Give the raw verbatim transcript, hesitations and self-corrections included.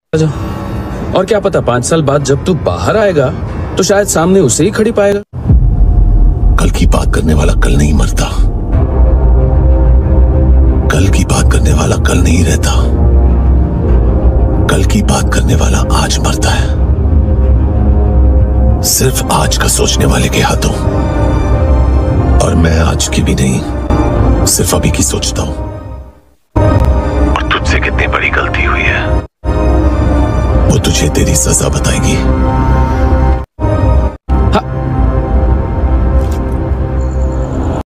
जा। और क्या पता पांच साल बाद जब तू बाहर आएगा तो शायद सामने उसे ही खड़ी पाएगा। कल की बात करने वाला कल नहीं मरता, कल की बात करने वाला कल नहीं रहता, कल की बात करने वाला आज मरता है। सिर्फ आज का सोचने वाले के हाथों। और मैं आज की भी नहीं, सिर्फ अभी की सोचता हूं। और तुझसे कितनी बड़ी गलती हुई है वो तुझे तेरी सजा बताएगी।